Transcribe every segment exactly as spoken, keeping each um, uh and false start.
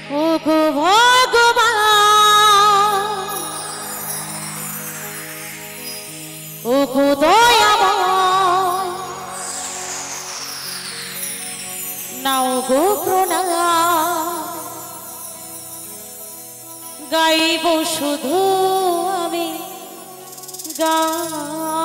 ওগো ভগবান ওগো দয়াময় নাও গো প্রণাম গাইব শুধু আমি গান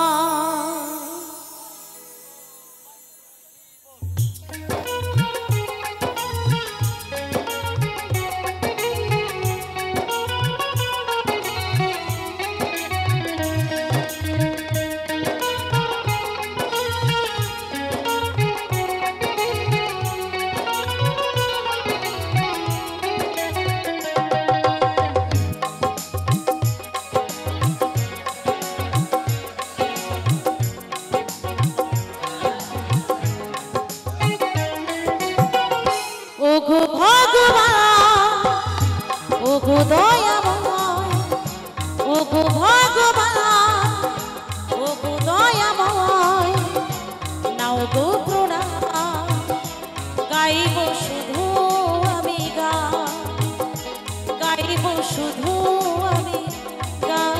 ওগো ভগবান ওগো দয়াময় ওগো ভগবান ওগো দয়াময় নাও গো প্রণাম গাইব শুধু আমি গান গাইব শুধু আমি গান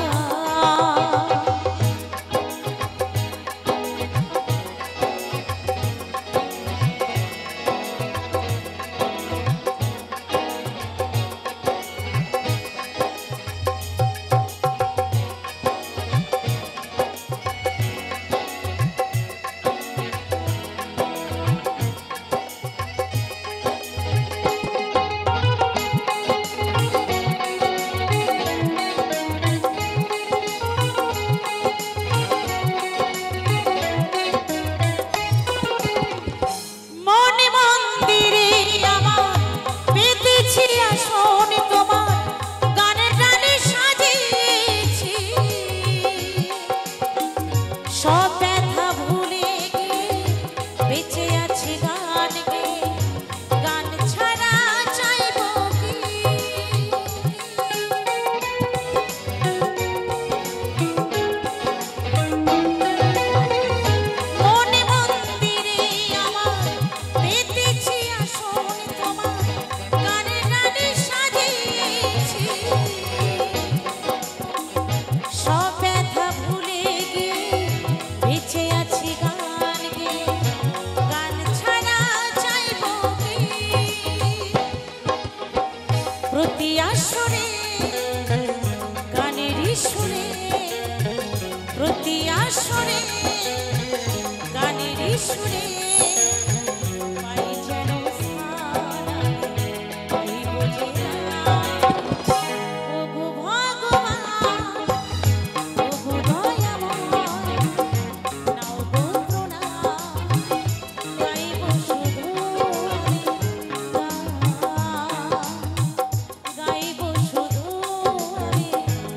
প্রতি আসরে গানের সুরে প্রতি আসরে গানের সুরে পাই যেন পাই বোঝে না ওগো ভগবান ওগো দয়াময় নাও গো প্রণাম গাইব শুধু আমি গান গাইব শুধু আমি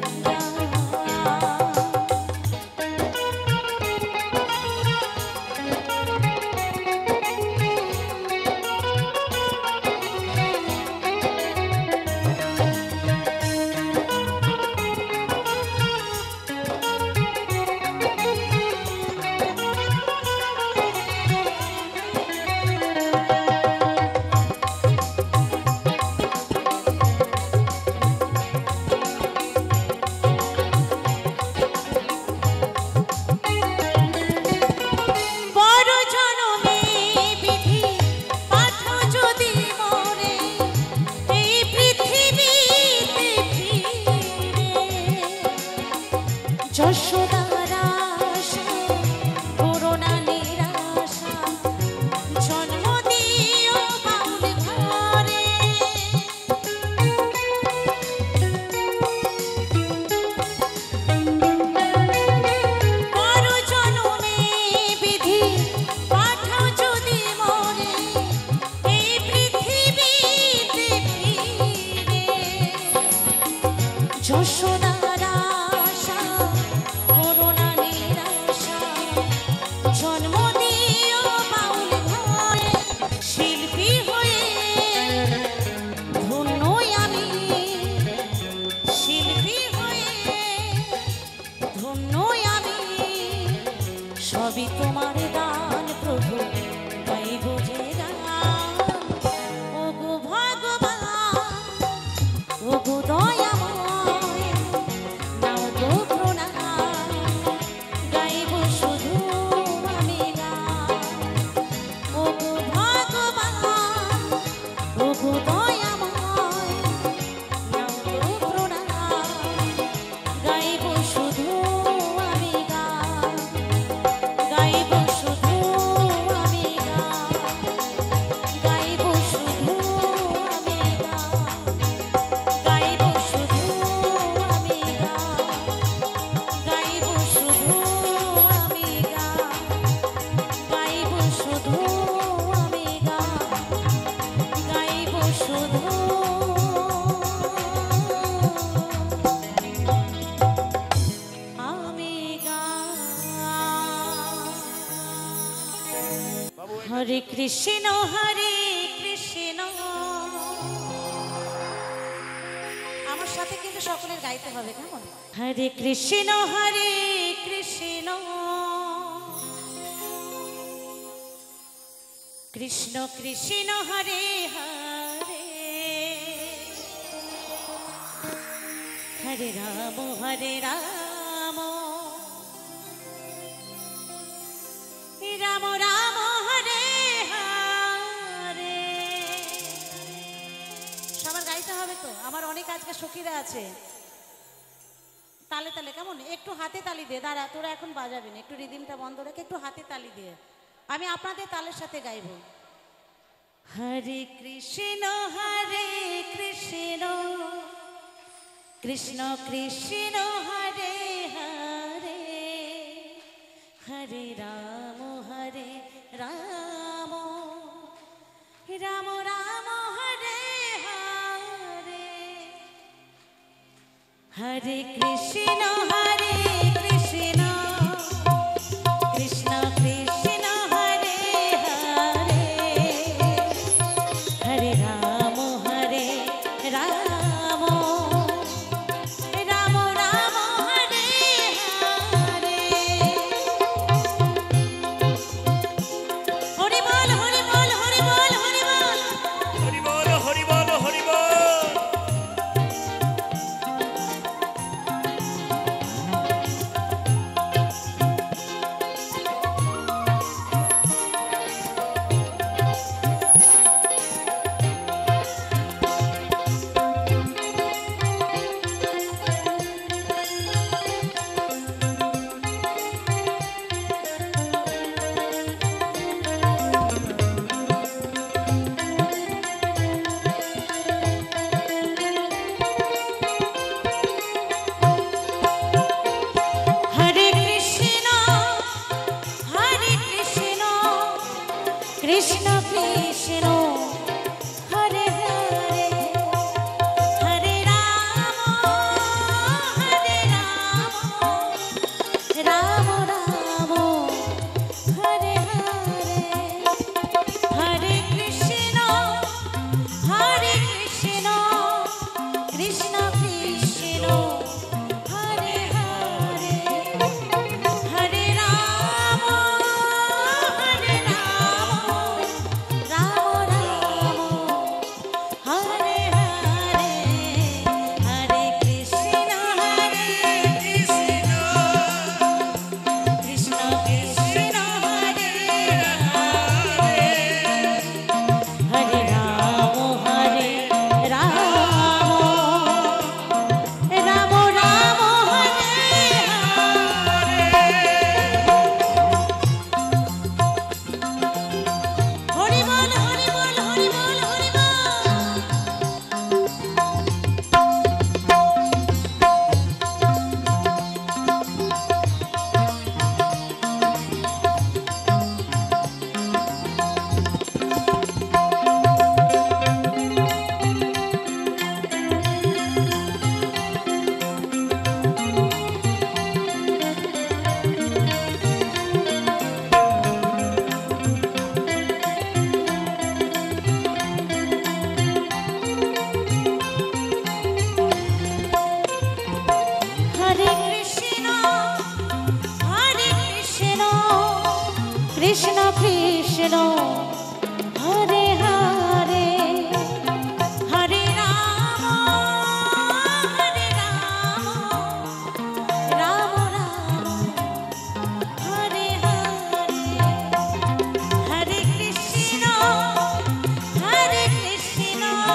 যশোদার আশা করুণা নিরাশা জন্ম দিও বাউল ঘরে পর জনমে বিধি পাঠাও যদি মরে এই পৃথিবীতে ফিরে যশোদা জন্ম দিও বাউল ঘরে শিল্পী হয়ে ধন্য আমি শিল্পী হয়ে ধন্য আমি সবই তোমার দান প্রভু গাইব যে গান ওগো ভগবান দয়াময় নাও তো প্রণাম গাইব শুধু আমি গান গাইব শুধু আমি গান গাইব শুধু আমি গান গাইব শুধু আমি গান গাইব শুধু আমি গান গাইব শুধু আমি গান গাইব শুধু আমি গান হরে কৃষ্ণ হরে কৃষ্ণ আমার সাথে কিন্তু সকলের গাইতে হবে কেমন হরে কৃষ্ণ হরে কৃষ্ণ কৃষ্ণ কৃষ্ণ হরে হরে হরে রাম হরে রাম রাম রাম হরে হরে সবার গাইতে হবে তো আমার অনেক আজকে সখীরা আছে তালে তালে কেমন একটু হাতে তালি দে দাঁড়া তোরা এখন বাজাবি না একটু রিদিমটা বন্ধ রেখে একটু হাতে তালি দিয়ে আমি আপনাদের তালের সাথে গাইব হরে কৃষ্ণ হরে কৃষ্ণ কৃষ্ণ কৃষ্ণ হরে হরে হরে রাম হরে রাম রাম রাম হরে হরে হরে কৃষ্ণ হরে কৃষ্ণ কৃষ্ণ কৃষ্ণ হরে হরে হরে রাম হরে রাম রাম রাম হরে হরে হরি বল হরি বল হরি বল হরি বল হরি বল হরি বল হরি বল হরে কৃষ্ণ হরে কৃষ্ণ কৃষ্ণ কৃষ্ণ হরে হরে হরে রাম হরে রাম রাম রাম হরে হরে হরে কৃষ্ণ হরে কৃষ্ণ কৃষ্ণ কৃষ্ণ হরে হরে হরে রাম হরে রাম রাম রাম হরে হরে হরে কৃষ্ণ হরে কৃষ্ণ কৃষ্ণ কৃষ্ণ হরে হরে হরে রাম হরে রাম রাম রাম হরে হরি বল হরি বল হরি বল হরি বল হরে কৃষ্ণ হরে কৃষ্ণ কৃষ্ণ কৃষ্ণ হরে হরে হরে রাম হরে রাম রাম রাম হরে হরে হরে কৃষ্ণ হরে কৃষ্ণ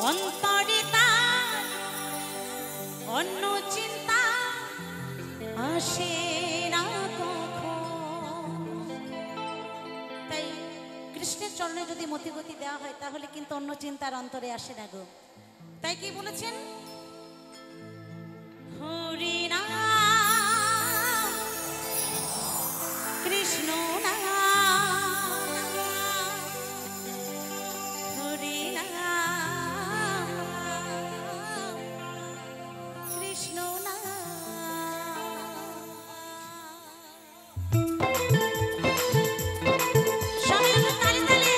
অন্তরে তার অন্য চিন্তা আসে না কখন। তাই কৃষ্ণের চরণে যদি মতিগতি দেওয়া হয় তাহলে কিন্তু অন্য চিন্তার অন্তরে আসে না গো। তাই কি বলেছেন, হরি নাম কৃষ্ণ নাম, হরি নাম কৃষ্ণ নাম। সবাই একটু তালি তালি।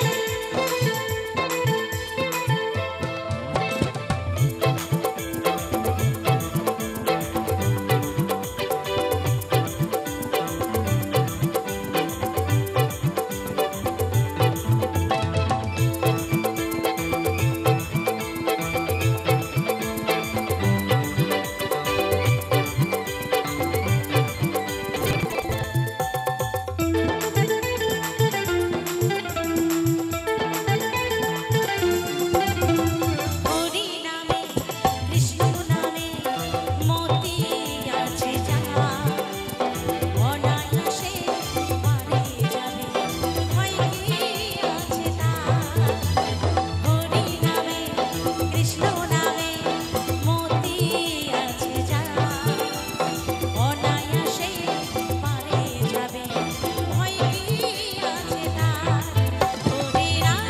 হরি নামে কৃষ্ণ নামে মতি আছে জানা, অনায়াসে পারে যাবে ভয় কি আছে তার। হরি নামে কৃষ্ণ নামে মতি আছে জানা, অনায়াসে পারে যাবে ভয় কি আছে তার। হরি নাম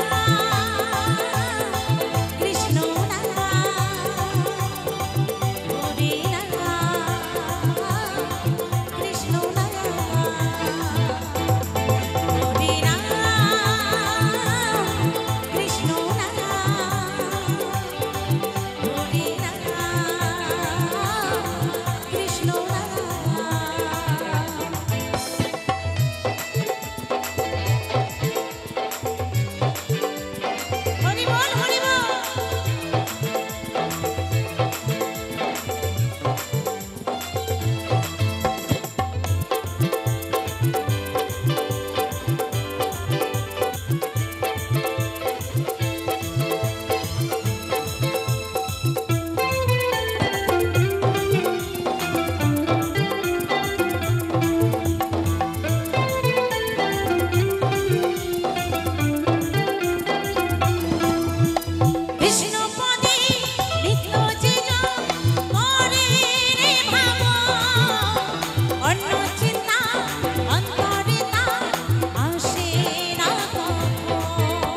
কৃষ্ণ নাম, হরি নাম কৃষ্ণ নাম, হরি নাম কৃষ্ণ নাম, হরি নাম কৃষ্ণ নাম। হরি বল হরি বল। কৃষ্ণ পদে নিত্য যে জন করে রে ভাব, অন্য চিন্তা অন্তরে তার আসে না কখন।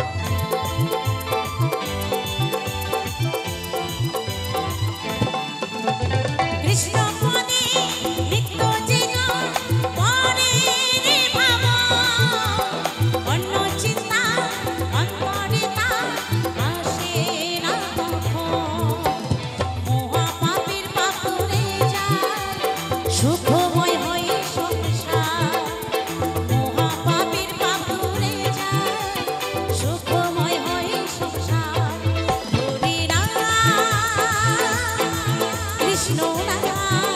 কৃষ্ণ পদে নিত্য যে জন করে রে ভাব, অন্য চিন্তা অন্তরে তার আসে না কখন। মহাপাপের পাপ ধরে যায় সুখময় হয় সংসার, মহাপাপের পাপ ধরে যায় সুখময় হয় সংসার। হরি নাম কৃষ্ণ নাম,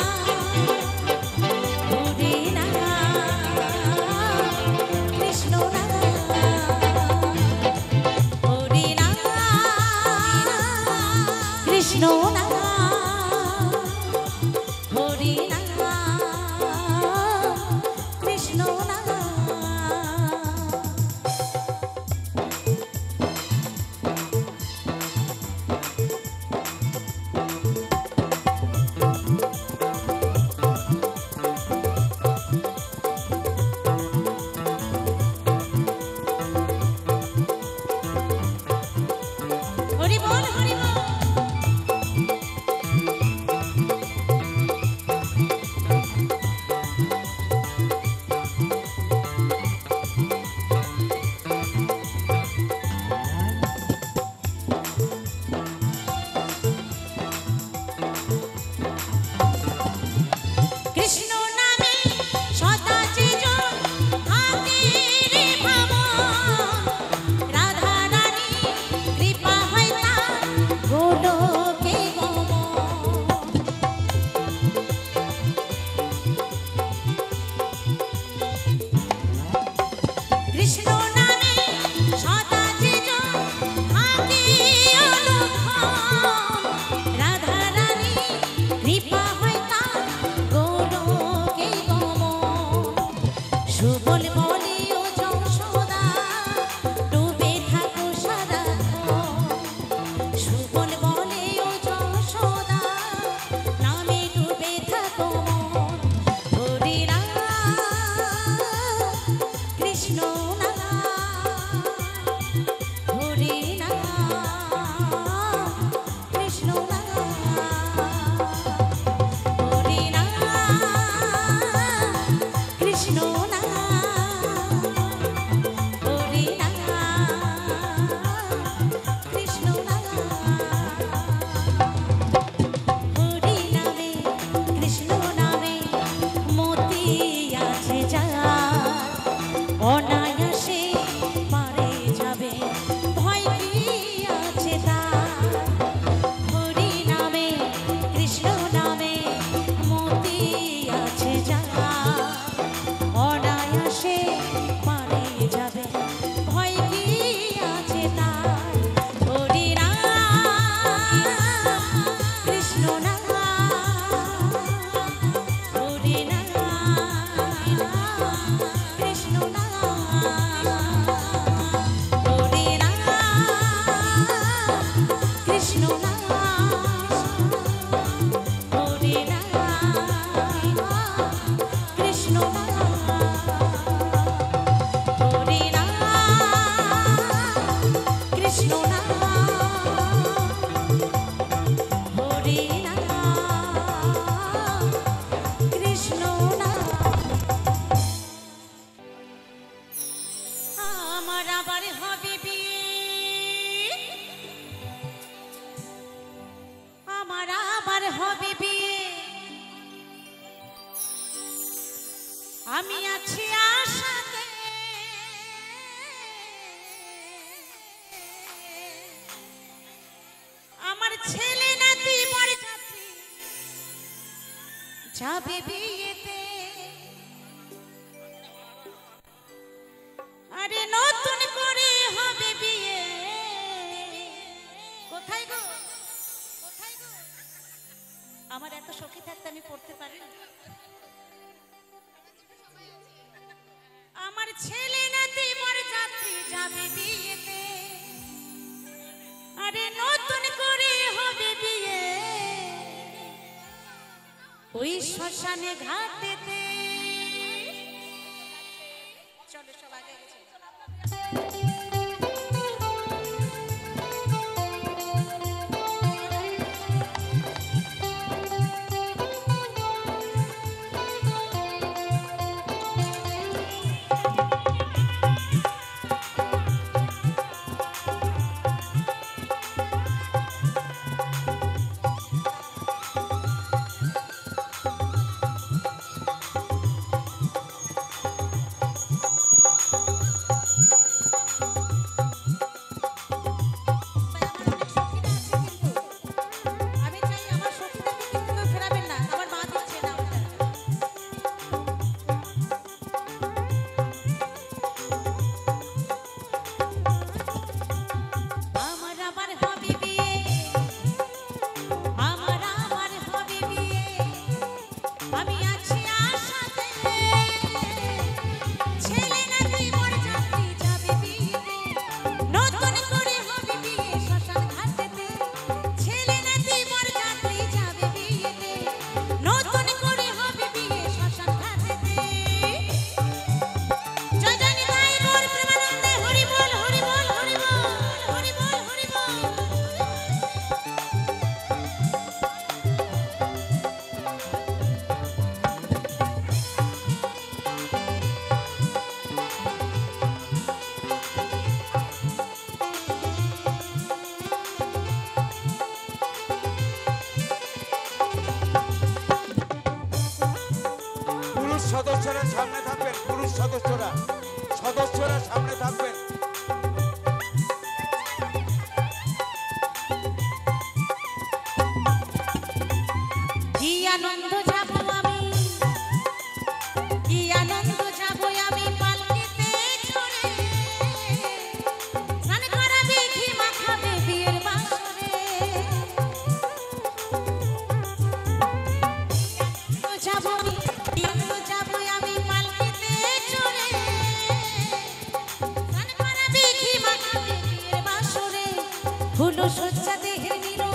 হরি নাম কৃষ্ণ নাম, হরি নাম কৃষ্ণ নাম, হরি নাম কৃষ্ণ নাম। হরি বল হরি বল। হবে বিয়ে, আমি আছি আশাতে, আমার ছেলে নাতি বরযাত্রী যাবে বিয়েতে। আরে নতুন করে হবে বিয়ে, কোথায় গো কোথায় গো, আমার এত সখী থাকতে আমি পড়তে পারি। আমার ছেলে নাতি বরযাত্রী যাবে বিয়েতে, আরে নতুন করে হবে বিয়ে ওই শ্মশানে ঘাটেতে। চলো সব আগে আগে চলো। সদস্যরা সামনে থাকবেন, পুরুষ সদস্যরা সদস্যরা সামনে থাকবেন। কি আনন্দ যাব আমি, কি আনন্দ যাব আমি পালকিতে চড়ে, স্নান করাবে ঘি মাখাবে বিয়ের বাসরে। যাব আমি, কি আনন্দ যাব আমি পালকিতে চড়ে, স্নান করাবে ঘি মাখাবে বিয়ের বাসরে। ফুল সজ্জা দেহের নিরো,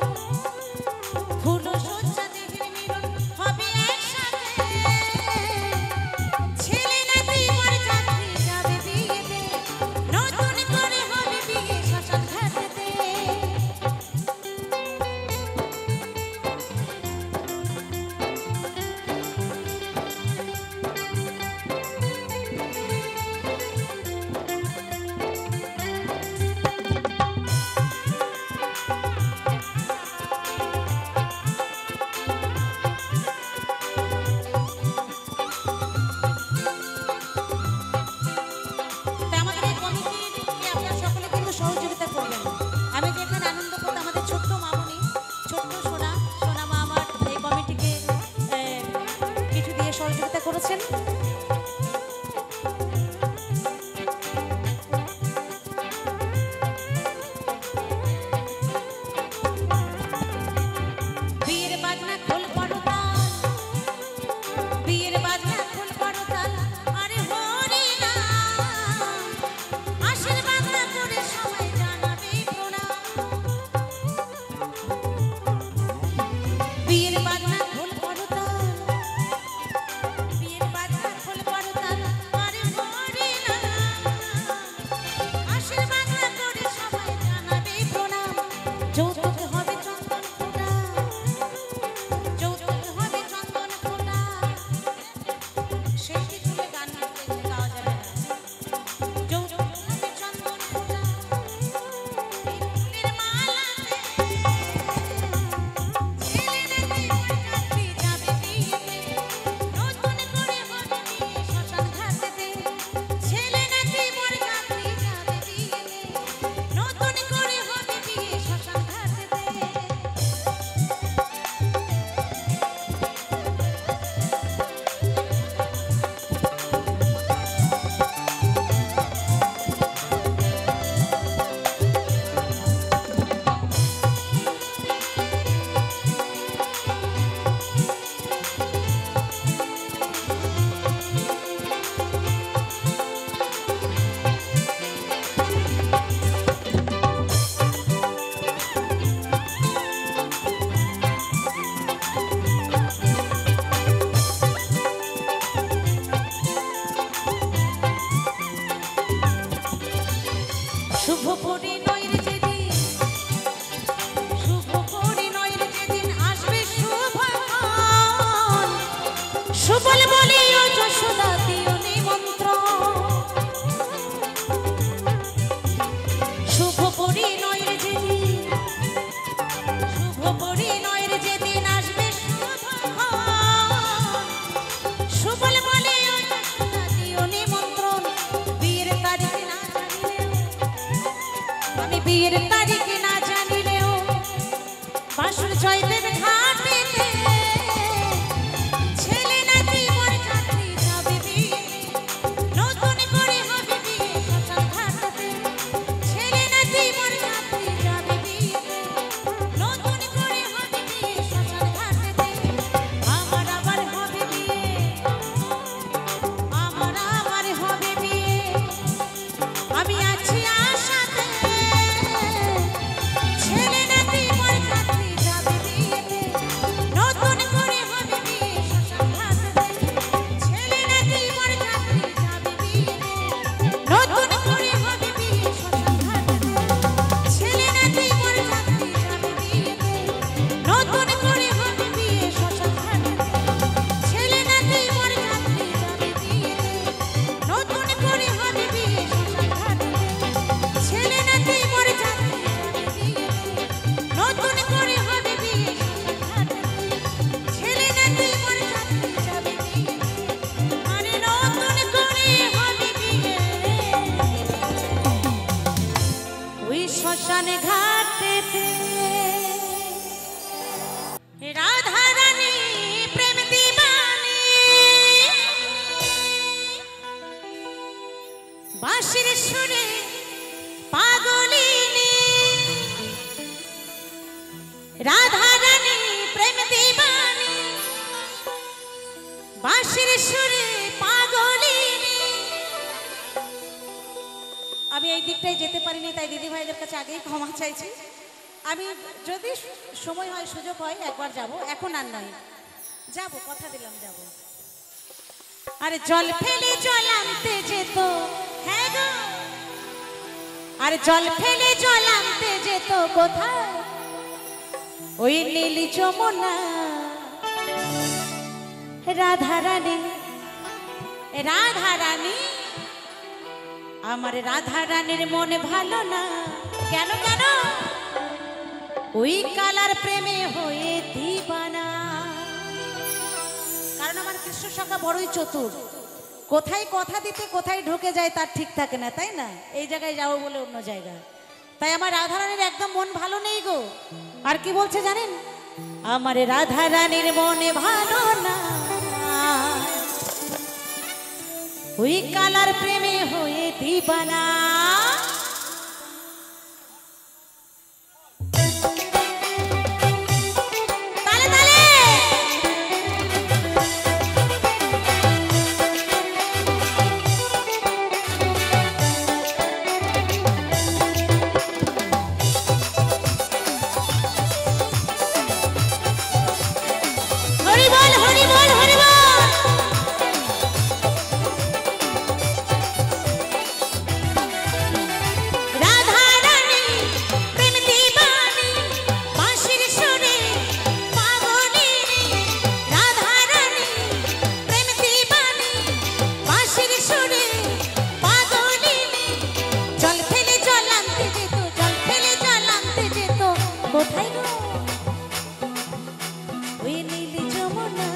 ফুল সজ্জা দেহের মিলন হবে একসাথে, ছেলে নাতি বরযাত্রী যাবে বিয়েতে, নতুন করে হবে বিয়ে শ্মশান ঘাটেতে। তা আমাদের এই কমিটিকে আপনারা সকলে কিন্তু সহযোগিতা করবেন। আমি যে এখানে আনন্দ করতে আমাদের ছোট্ট মামনি, ছোট্ট সোনা সোনা মা আমার এই কমিটিকে এ, কিছু দিয়ে সহযোগিতা করেছেন। বিয়ের বাজনা খোল পরতাল, বিয়ের বাজনা খোল পরতাল, আরে হরি নাম, আশীর্বাদ না করে সবাই জানাবে প্রণাম। জয়দেব ঘাটেতে ছেলে নাতি বরযাত্রী যাবে বিয়ে, নতুন করে হবে বিয়ে শ্মশান ঘাটেতে। ছেলে নাতি বরযাত্রী যাবে বিয়ে, নতুন করে হবে বিয়ে শ্মশান ঘাটেতে। আমার আবার হবে বিয়ে, আমার আবার হবে বিয়ে, আমি আছি আশাতে। ছেলে নাতি বরযাত্রী যাবে বিয়েতে, নতুন করে হবে বিয়ে শ্মশান ঘাটেতে। ছেলে নাতি বরযাত্রী যাবে বিয়েতে, নতুন করে হবে বিয়ে শ্মশান ঘাটেতে। ছেলে নাতি বরযাত্রী যাবে বিয়েতে, নতুন করে হবে বিয়ে শ্মশান ঘাটেতে। ছেলে নাতি বরযাত্রী যাবে বিয়েতে, নতুন করে হবে বিয়ে শ্মশান ঘাটেতে। ছেলে নাতি বরযাত্রী যাবে বিয়েতে, নতুন করে হবে বিয়ে শ্মশান ঘাটেতে। ছেলে নাতি বরযাত্রী যাবে বিয়েতে, আরে নতুন করে হবে বিয়ে ওই শ্মশান ঘাটেতে। রাধা রানী প্রেম দিবানী, বাঁশির সুরে পাগলিনী। রাধা রানী প্রেম দিবানী, বাঁশির সুরে পাগলিনী। আমি এই দিকটায় যেতে পারিনি, তাই দিদি ভাইদের কাছে আগেই ক্ষমা চাইছি। আমি যদি সময় হয় সুযোগ হয় একবার যাব, এখন আর নয়, যাব, কথা দিলাম যাব। আরে জল ফেলে জল আনতে যেত, হ্যাঁ গো, আরে জল ফেলে জল আনতে যেত কোথায়, ওই নীল যমুনা। রাধা রানী, রাধা রানী, আমার রাধা রানীর মনে ভালো না। কেন কেন? ওই কালার প্রেমে হয়ে দিবানা। কারণ আমার কৃষ্ণ সখা বড়ই চতুর, কোথায় কথা দিতে কোথায় ঢুকে যায় তার ঠিক থাকে না, তাই না? এই জায়গায় যাবো বলে অন্য জায়গায়। তাই আমার রাধা রানীর একদম মন ভালো নেই গো। আর কি বলছে জানেন? আমার রাধা রানীর মনে ভালো না, ওই কালার প্রেমে হয়ে দিবানা। তালে তালে হরি বল, হরি বল, হরি বল। কোথায় গো ওই নীল যমুনা।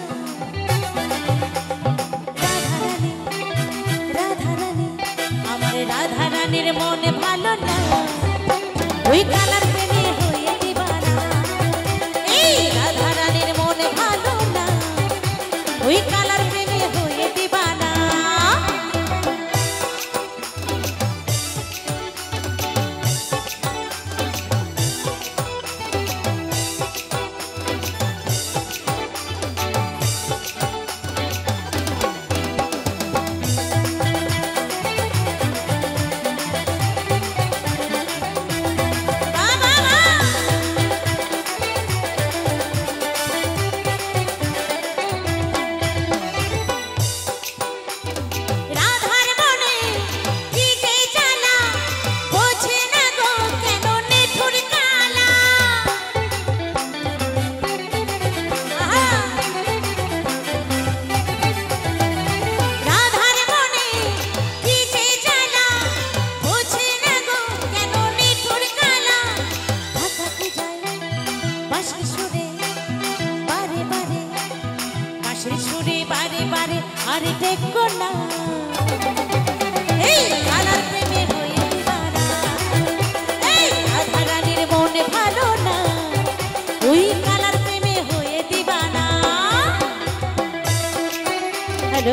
রাধা রানী, রাধা রানী, আমার রাধা রানীর মনে ভালো না, ওই কালার প্রেমে হয়ে দিবানা। এই রাধা রানীর মনে ভালো না, ওই কালার প্রেমে হয়ে দিবানা। আরে দেখো না এই কালার প্রেমে হয়ে দিবানা। এই রাধা রানীর মনে ভালো না, ওই কালার প্রেমে হয়ে দিবানা। হ্যালো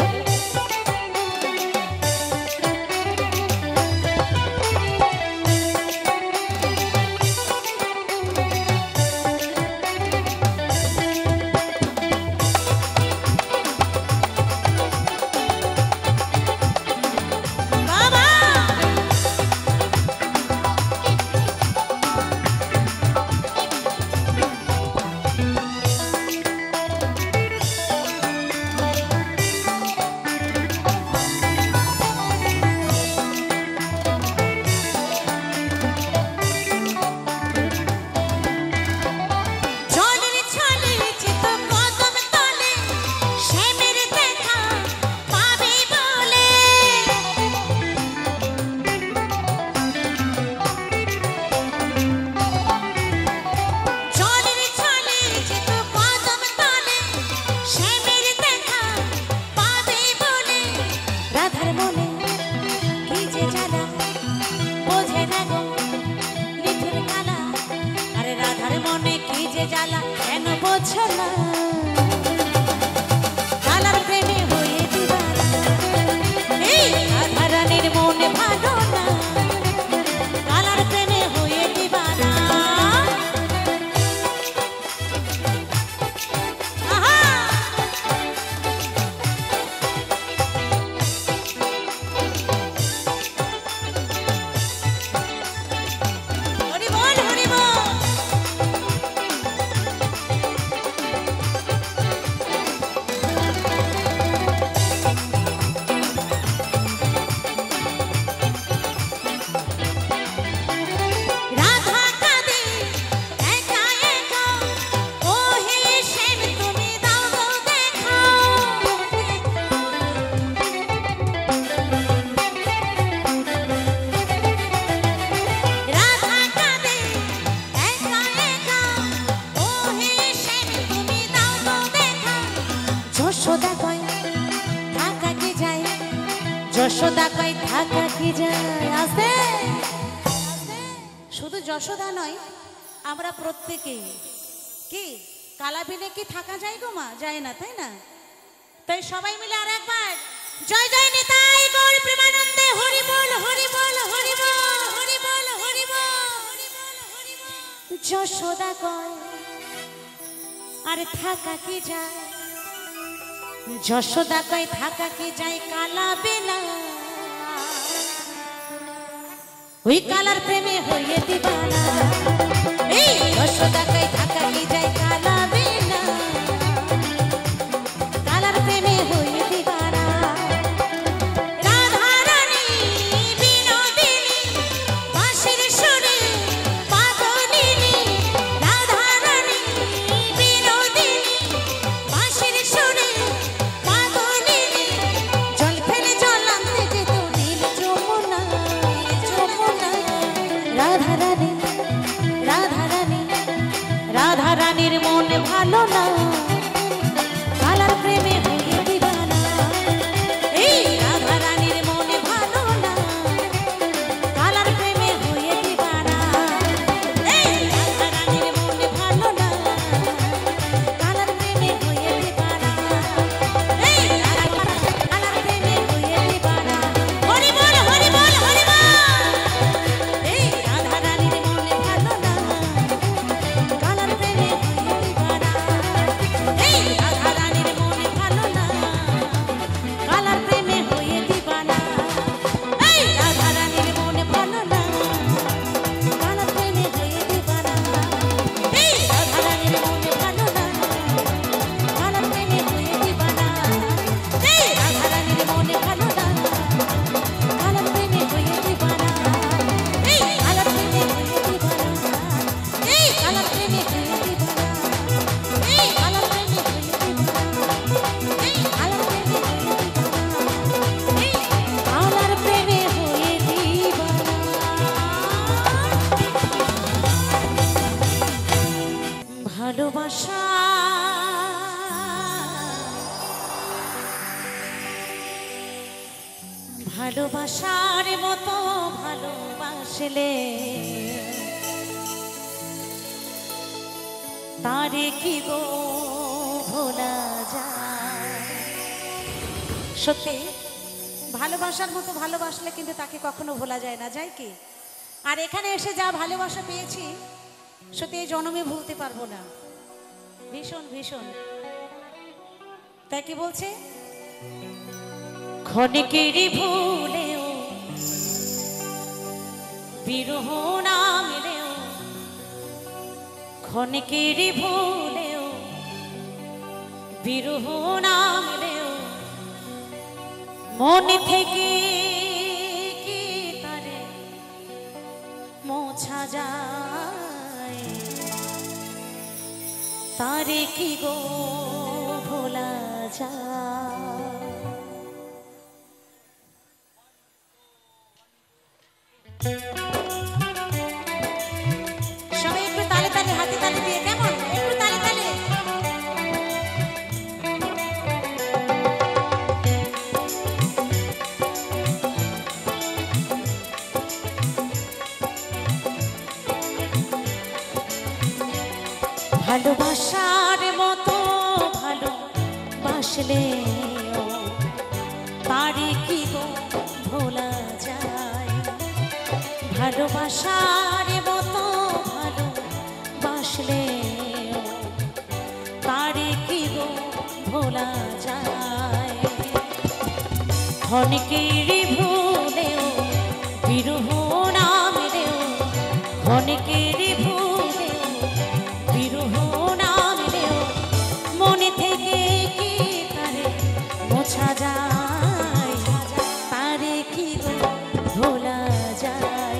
যশোদা কই থাকা কি যায় আছে শুধু যশোদা নয় আমরা প্রত্যেকেই কি কালাবিনে কি থাকা যায় গো মা যায় না তাই না তাই সবাই মিলে আর একবার জয় জয় নিতাই গৌর প্রেমানন্দে হরি বল হরি বল হরি বল হরি বল হরি বল যশোদা কই আর থাকা কি যায় যশোদা কই থাকা কি যায় কালা বেলা ওই কালার প্রেমে হয়ে দিবানা এই যশোদা কই থাকা কি যায় কালা বেলা কালার প্রেমে হয়ে দিবানা রাধা রানী বিনোদিনী বাঁশির সুরে পাগলিনী রাধা রানী বিনোদিনী বাঁশির সুরে রাধা রানীর মন ভালো না কালার প্রেমে হয়ে দিবানা এই রাধা রানীর মন ভালো না কালার প্রেমে হয়ে দিবানা এই রাধা রানীর মন ভালো না কালার প্রেমে হয়ে দিবানা এই কালার প্রেমে হয়ে দিবানা হরি বল হরি বল হরি বল এই রাধা রানীর মন ভালো না কালার প্রেমে হয়ে দিবানা এই রাধা রানীর মন ভালো না কালার প্রেমে হয়ে দিবানা এই রাধা রানীর মন ভালো না কালার প্রেমে হয়ে দিবানা এই রাধা রানীর মন ভালো না কালার প্রেমে হয়ে দিবানা এই রাধা রানীর মন ভালো না কালার প্রেমে হয়ে দিবানা এই কালার প্রেমে হয়ে দিবানা এই কালার প্রেমে হয়ে দিবানা এই কালার প্রেমে হয়ে দিবানা এই কালার প্রেমে হয়ে দিবানা এই কালার প্রেমে হয়ে দিবানা ভালোবাসা ভালোবাসার মতো ভালোবাসলে তারে কি গো ভোলা যায়। সত্যি ভালোবাসার মতো ভালোবাসলে কিন্তু তাকে কখনো ভোলা যায় না, যায় কি? আর এখানে এসে যা ভালোবাসা পেয়েছি সত্যি এই জন্মে ভুলতে পারবো না, ভীষণ ভীষণ। তাই কি বলছে, ক্ষণিকেরই ভুলেও বিরহ না মিলেও, ক্ষণিকেরই ভুলেও বিরহ না মিলেও, মনে থেকে কি তারে মোছা যায়, তারে কি গো ভোলা যায়। সবাই একটু তালে তালে হাতে তালে দিয়ে, কেমন একটু তালে তালে। ভালোবাসার মতো ভালোবাসলে তারে কি গো ভোলা যায়, ভালোবাসার মতো ভালোবাসলে তারে কি গো ভোলা যায়। ক্ষণিকেরই ভুলেও বিরহ না মিলেও, ক্ষণিকেরই ভুলেও বিরহ না মিলেও, মনে থেকে কি তারে মোছা যায়, তারে কি গো ভোলা যায়।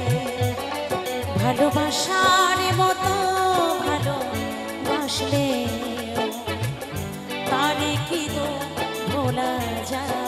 ভালোবাসার মতো ভালোবাসলে তারে কি গো ভোলা যায়।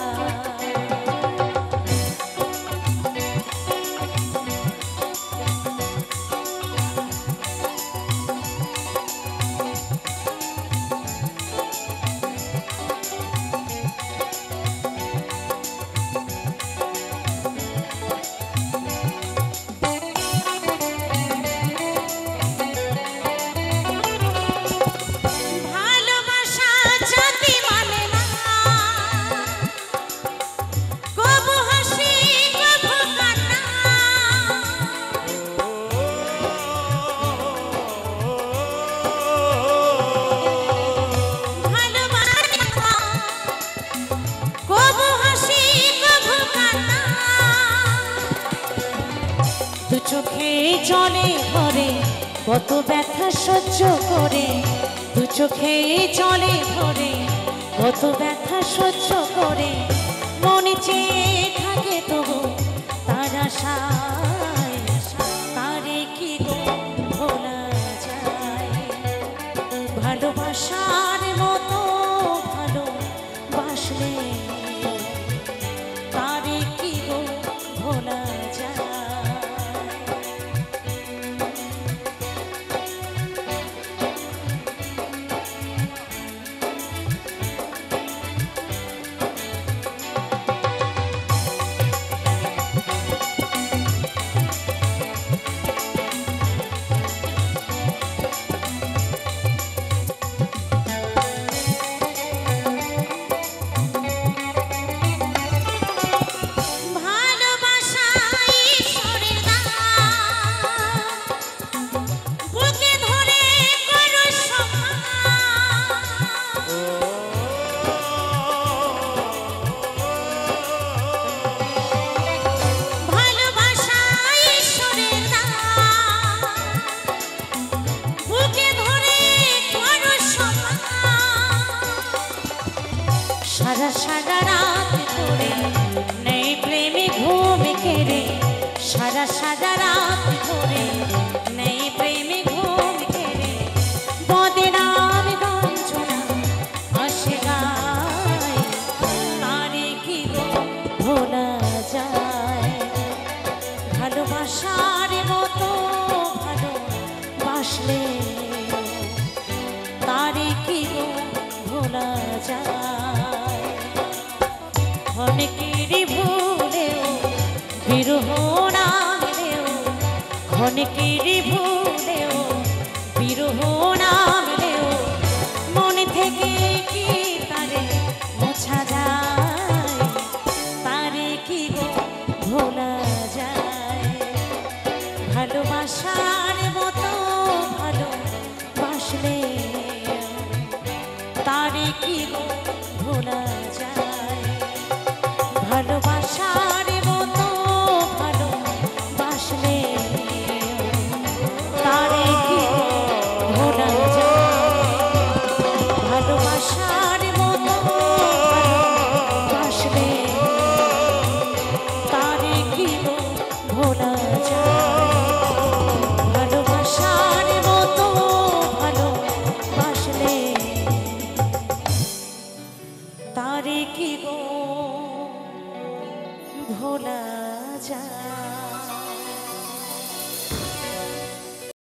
ভালোবাসা জাতি মানে না, কবু হাসি কবু কান্না, ভালোবাসা কবু হাসি কবু কান্না, দু চোখে জলে ভরে কত ব্যথা সহ্য করে, দু চোখে জলে ভরে কত ব্যথা সহ্য করে, মনে চেয়ে থাকে তবু তার আশায়, তারে কি গো ভোলা যায়। ভালোবাসার মতো ভালোবাসলে তারে কি গো ভোলা যায়। ভালোবাসা ঈশ্বরের দান, বুকে ধরে করো সম্মান। ভালোবাসা ঈশ্বরের দান, বুকে ধরে করো সম্মান। সারা সারা রাত ধরে নেই প্রেমে ঘুম কেড়ে, সারা সারা রাত ধরে নেই প্রেমে ঘুম কেড়ে, বদনাম গঞ্জনা আসে গায়, তারে কি গো ভোলা যায়। ভালোবাসার মতো ভালোবাসলে তারে কি গো ভোলা যায়। ক্ষণিকেরই ভুলেও বিরহ না মিলেও, ক্ষণিকেরই ভুলেও বিরহ না মিলেও, কি গো ভোলা যায় ভালোবাসার মতো ভালোবাসলে তারে কি গো ভোলা যায় ভালোবাসার মতো ভালোবাসলে তারে কি গো ভোলা যায় ভালোবাসার মতো ভালোবাসলে তারে কি গো ভোলা যায়।